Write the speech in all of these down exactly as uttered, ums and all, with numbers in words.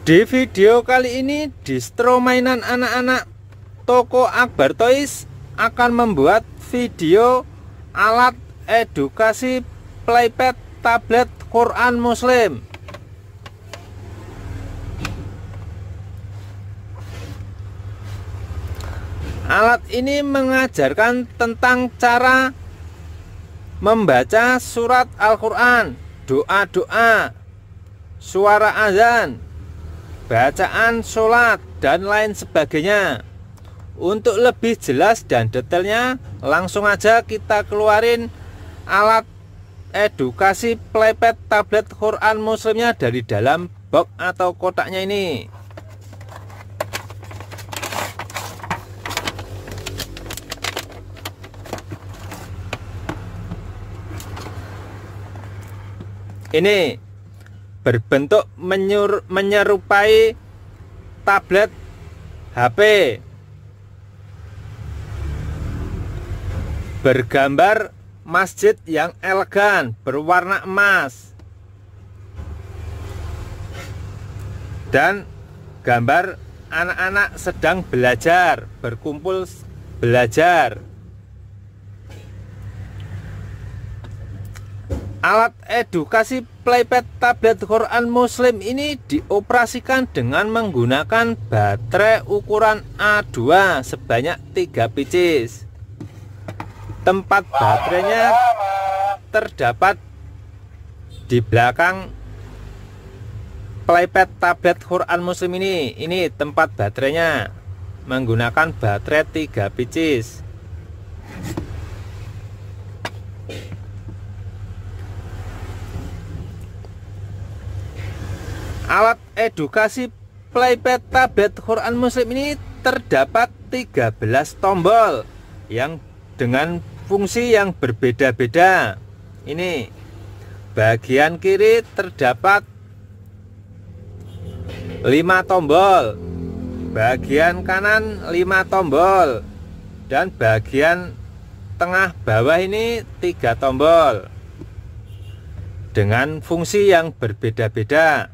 Di video kali ini, distro mainan anak-anak toko Akbar Toys akan membuat video alat edukasi playpad tablet Quran Muslim. Alat ini mengajarkan tentang cara membaca surat Al-Quran, doa-doa, suara azan, bacaan sholat, dan lain sebagainya. Untuk lebih jelas dan detailnya, langsung aja kita keluarin alat edukasi playpad tablet Quran Muslimnya dari dalam box atau kotaknya ini. Ini berbentuk menyur, menyerupai tablet H P, bergambar masjid yang elegan berwarna emas, dan gambar anak-anak sedang belajar, berkumpul belajar. Alat edukasi playpad tablet Quran Muslim ini dioperasikan dengan menggunakan baterai ukuran A dua sebanyak tiga pieces. Tempat baterainya terdapat di belakang playpad tablet Quran Muslim ini. Ini tempat baterainya menggunakan baterai tiga pieces. Alat edukasi playpad tablet Quran Muslim ini terdapat tiga belas tombol yang dengan fungsi yang berbeda-beda. Ini bagian kiri terdapat lima tombol, bagian kanan lima tombol, dan bagian tengah bawah ini tiga tombol dengan fungsi yang berbeda-beda.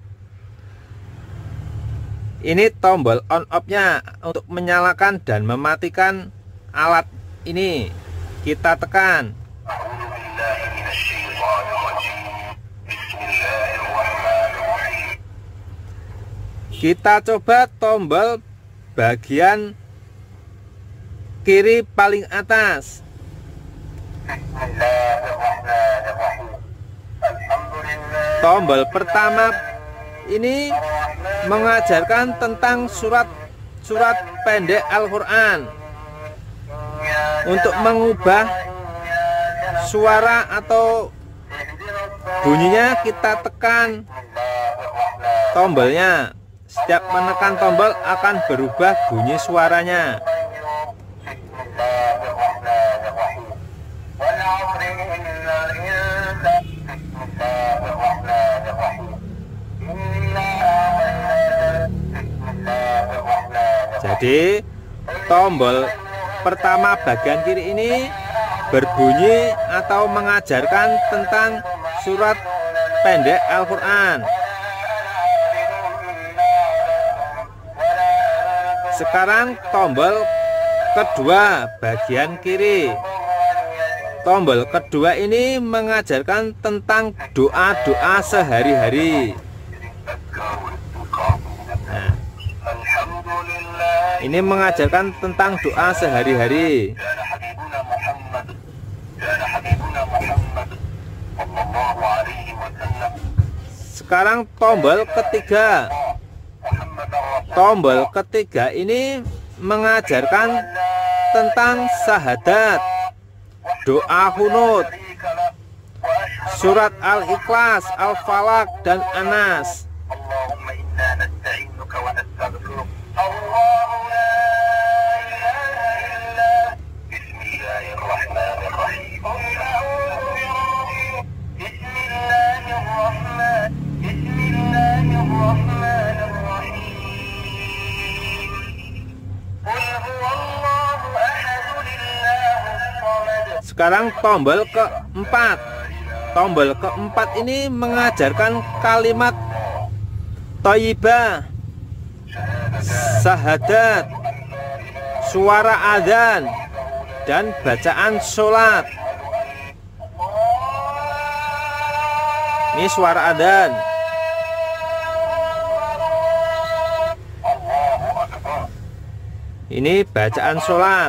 Ini tombol on off-nya untuk menyalakan dan mematikan alat ini. Kita tekan. Kita coba tombol bagian kiri paling atas. Tombol pertama ini mengajarkan tentang surat-surat pendek Al-Quran. Untuk mengubah suara atau bunyinya, kita tekan tombolnya. Setiap menekan tombol akan berubah bunyi suaranya. Jadi tombol pertama bagian kiri ini berbunyi atau mengajarkan tentang surat pendek Al-Quran. Sekarang tombol kedua bagian kiri. Tombol kedua ini mengajarkan tentang doa-doa sehari-hari. Nah, ini mengajarkan tentang doa sehari-hari. Sekarang tombol ketiga. Tombol ketiga ini mengajarkan tentang syahadat, doa kunut, surat Al-Ikhlas, Al-Falaq, dan Anas. Sekarang tombol keempat. Tombol keempat ini mengajarkan kalimat thayyibah, syahadat, suara adzan, dan bacaan sholat. Ini suara adzan. Ini bacaan sholat.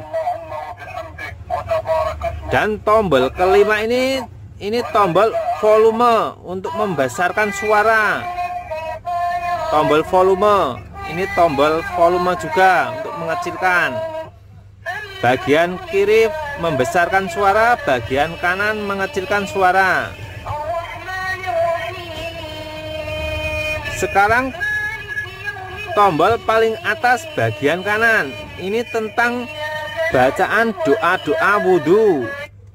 Dan tombol kelima ini ini tombol volume untuk membesarkan suara. Tombol volume, ini tombol volume juga untuk mengecilkan. Bagian kiri membesarkan suara, bagian kanan mengecilkan suara. Sekarang tombol paling atas bagian kanan, ini tentang bacaan doa-doa wudhu.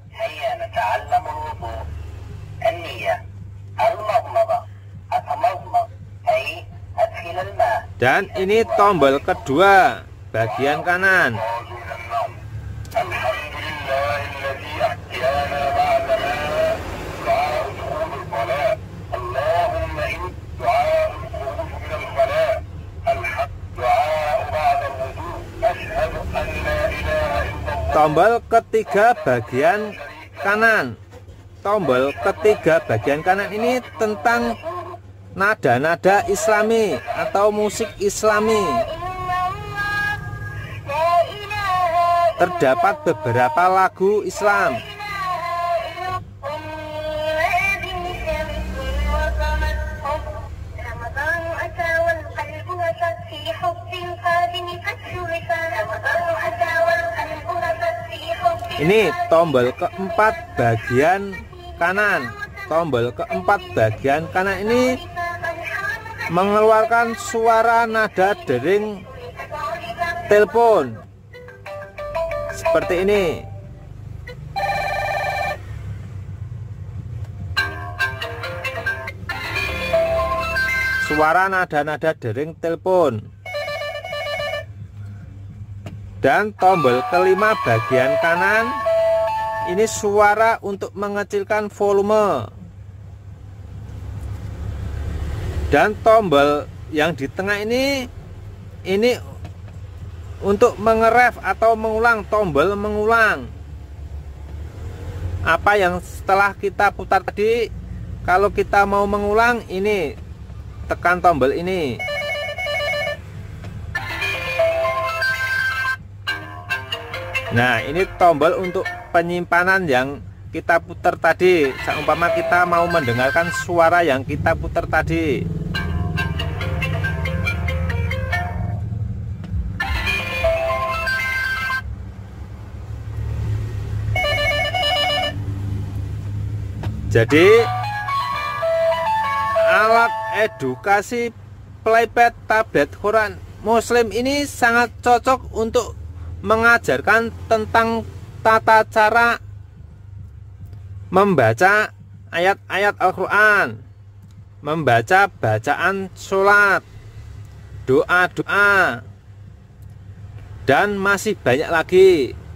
Dan ini tombol kedua bagian kanan. Tombol ketiga bagian kanan. Tombol ketiga bagian kanan ini tentang nada-nada islami atau musik islami. Terdapat beberapa lagu Islam. Ini tombol keempat bagian kanan. Tombol keempat bagian kanan ini mengeluarkan suara nada dering telepon seperti ini. Suara nada-nada dering telepon. Dan tombol kelima bagian kanan ini suara untuk mengecilkan volume. Dan tombol yang di tengah ini ini untuk mengeref atau mengulang, tombol mengulang. Apa yang setelah kita putar tadi, kalau kita mau mengulang, ini tekan tombol ini. Nah, ini tombol untuk penyimpanan yang kita putar tadi. Seumpama kita mau mendengarkan suara yang kita putar tadi. Jadi alat edukasi playpad tablet Quran Muslim ini sangat cocok untuk mengajarkan tentang tata cara membaca ayat-ayat Al-Quran, membaca bacaan sholat, doa-doa, dan masih banyak lagi.